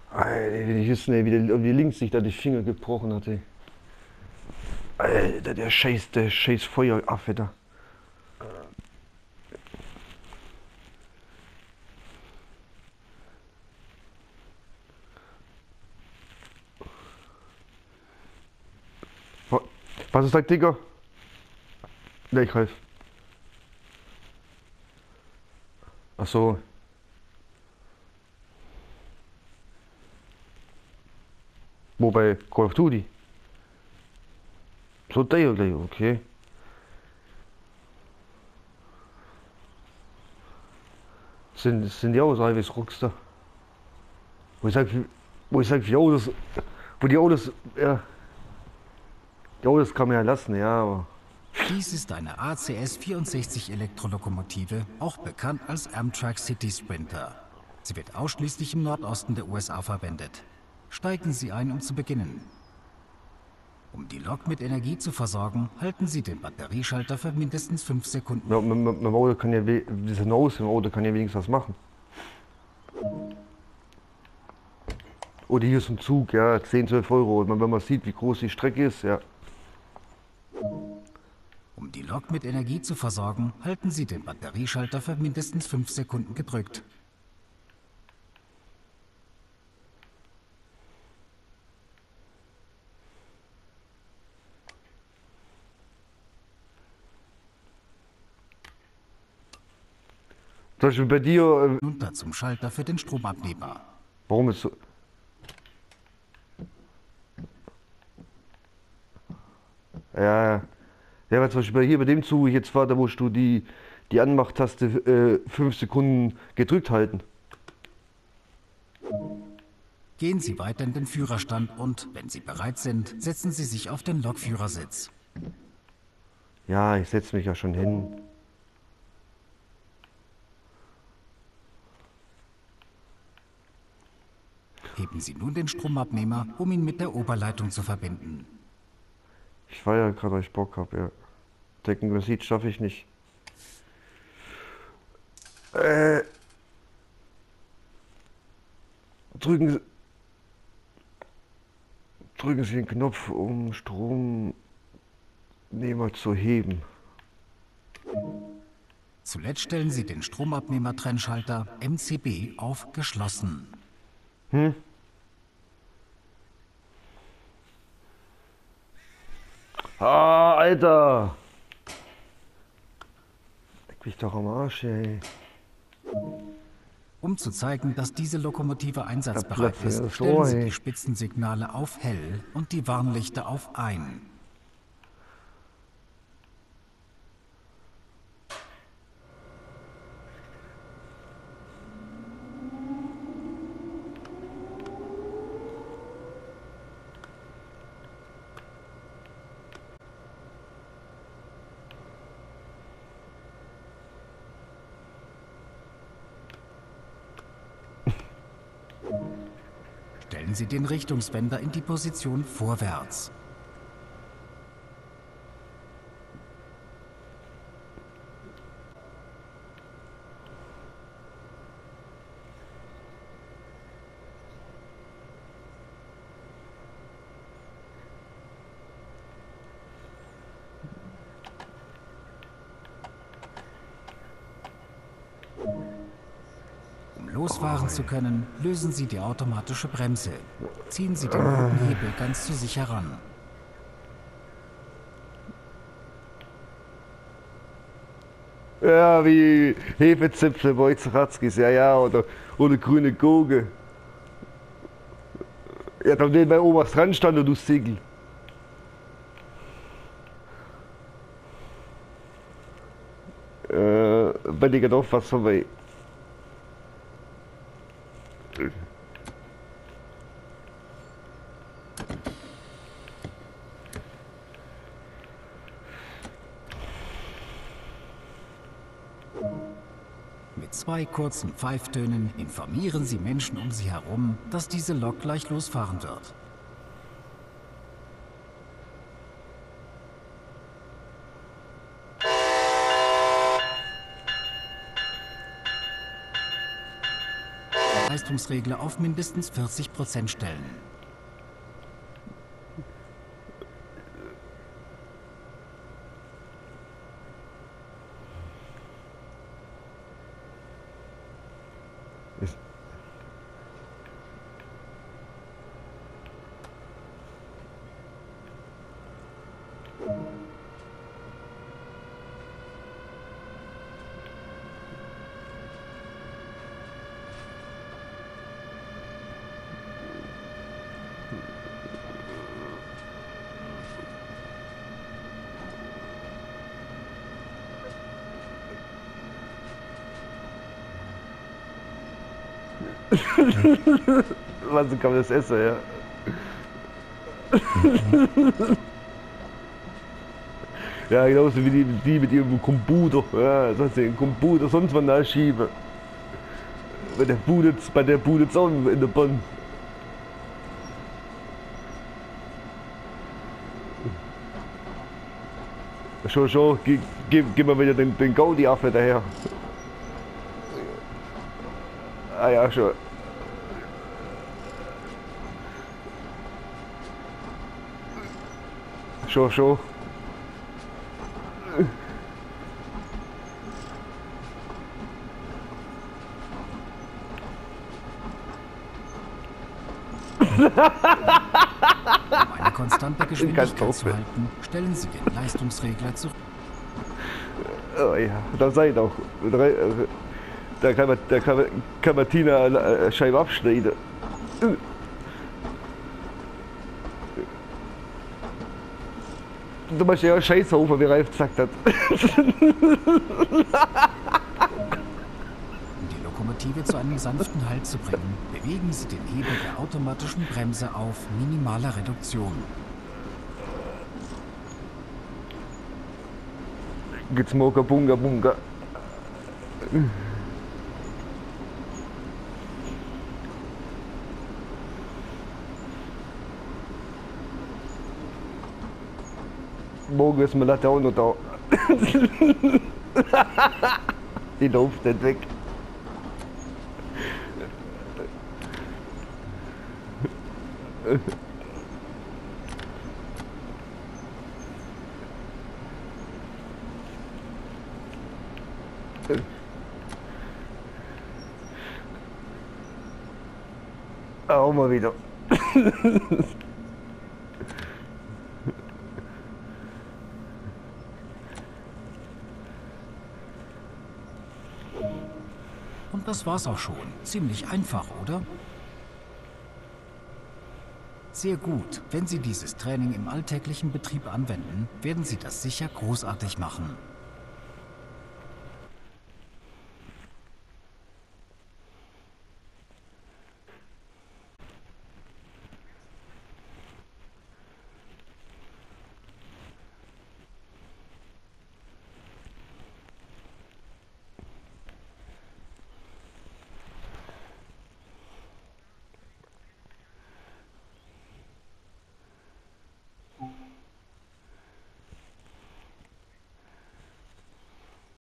Alter, ich wüsste nicht, wie links sich da die Finger gebrochen hatte. Alter, der scheiß Feueraffe da. Was ist das, Digga? Ne, ich helf. Ach so. Wo bei Call of Duty? So der gleich, okay. Sind die auch so wie Rockstar? Wo ich sag, die Autos, wo die Autos, ja, die Autos kann man ja lassen, ja, aber. Dies ist eine ACS 64 Elektrolokomotive, auch bekannt als Amtrak City Sprinter. Sie wird ausschließlich im Nordosten der USA verwendet. Steigen Sie ein, um zu beginnen. Um die Lok mit Energie zu versorgen, halten Sie den Batterieschalter für mindestens 5 Sekunden. Ja, mit dem Auto kann ja, diese Nose im Auto kann ja wenigstens was machen. Oder hier ist ein Zug, ja, 10, 12 Euro. Und wenn man sieht, wie groß die Strecke ist, ja. Um die Lok mit Energie zu versorgen, halten Sie den Batterieschalter für mindestens 5 Sekunden gedrückt. Zum Beispiel bei dir, Runter zum Schalter für den Stromabnehmer. warum ist so. Ja, ja, weil zum Beispiel hier bei dem Zug jetzt war, da musst du die Anmachtaste 5 Sekunden gedrückt halten. Gehen Sie weiter in den Führerstand und, wenn Sie bereit sind, setzen Sie sich auf den Lokführersitz. Ja, ich setze mich ja schon hin. Heben Sie nun den Stromabnehmer, um ihn mit der Oberleitung zu verbinden. Ich war ja gerade, weil ich Bock habe, ja. Deckenmusik schaffe ich nicht. Äh, drücken, drücken Sie den Knopf, um Stromnehmer zu heben. Zuletzt stellen Sie den Stromabnehmer-Trennschalter MCB auf geschlossen. Hm? Ah, Alter! Leck mich doch am Arsch, ey. Um zu zeigen, dass diese Lokomotive Da einsatzbereit platzt mir ist, das stellen Ohr, Sie ey. die Spitzensignale auf Hell und die Warnlichter auf Ein. Stellen Sie den Richtungswender in die Position vorwärts. Um losfahren zu können, lösen Sie die automatische Bremse. Ziehen Sie den roten Hebel ganz zu sich heran. Ja, wie Hefezipfel, Wojciechowskis, ja, ja, oder grüne Gurke. Ja, da den bei Omas dran stand und du Sigel. Bei dir geht auch was vorbei. Mit 2 kurzen Pfeiftönen informieren Sie Menschen um Sie herum, dass diese Lok gleich losfahren wird. Leistungsregler auf mindestens 40% stellen. Was kann man das essen, ja? Ja, genauso wie die mit ihrem Computer. Ja, das heißt, den Computer sonst was nachschieben. Bei der Bude Zaun in der Bahn. Schon, gib mal wieder den Gaudi-Affe daher. Ah ja, schon. Schon. Um eine konstante Geschwindigkeit zu halten, stellen Sie den Leistungsregler zurück. Oh ja, da seid auch. Da kann man Tina eine Scheibe abschneiden. Du machst ja einen Scheißhaufen, wie Ralf gesagt hat. Um die Lokomotive zu einem sanften Halt zu bringen, bewegen Sie den Hebel der automatischen Bremse auf minimale Reduktion. Geht's Moka Bunga Bunga. Morgen ist mir Latte auch noch da. Die läuft nicht weg. Auch mal wieder. Und das war's auch schon. Ziemlich einfach, oder? Sehr gut. Wenn Sie dieses Training im alltäglichen Betrieb anwenden, werden Sie das sicher großartig machen.